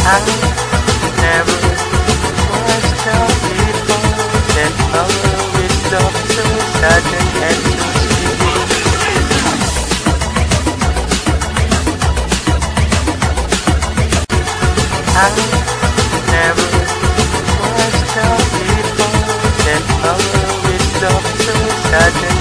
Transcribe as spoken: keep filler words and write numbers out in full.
I never was told before that love is love so sudden and so sweet. I never was told before that love is love so sudden